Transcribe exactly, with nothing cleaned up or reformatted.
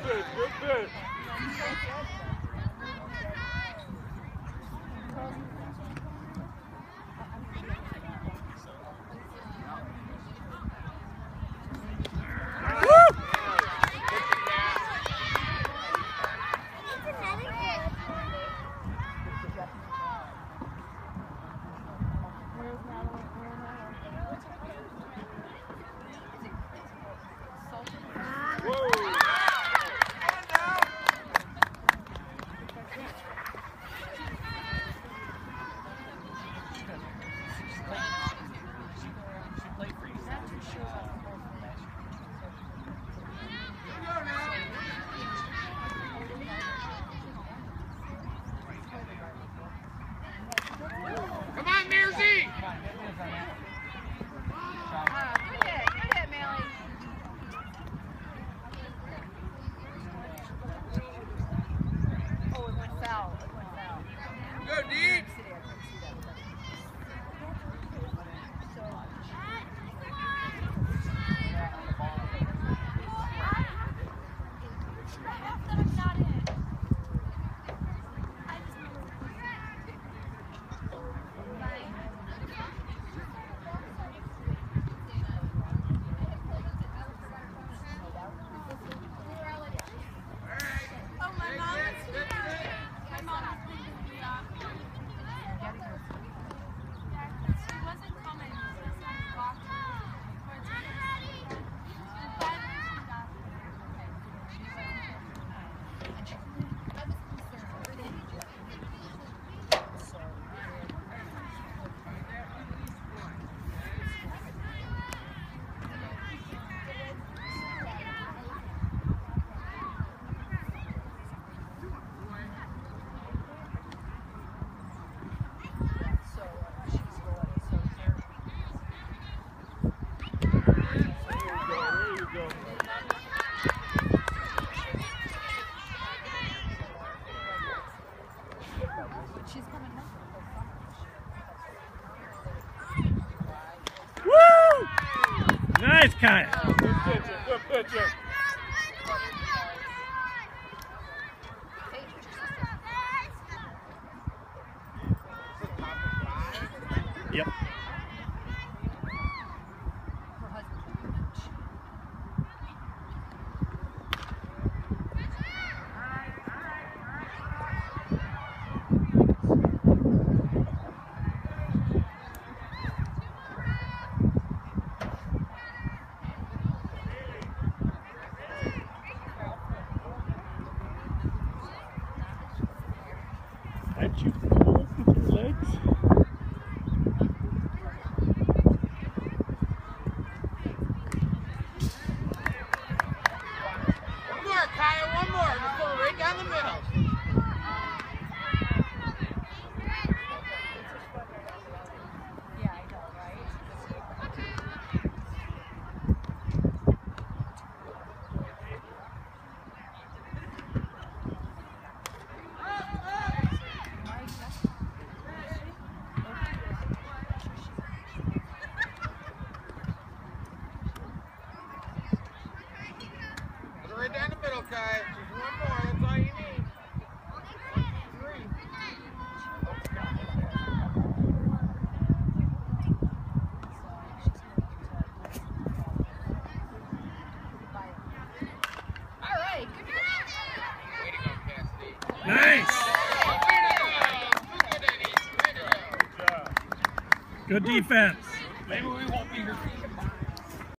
pitch, good pitch. Go deep! Woo! Nice, Kyle. Good pitcher, good pitcher. Yep. That you pull with your legs. One more, Kyle, one more. Just go right down the middle. Right down the middle, Kai. Just one more. That's all you need. Three. All right. Good Way to go, Cassidy. Nice. Good job. Good defense. Maybe we won't be here.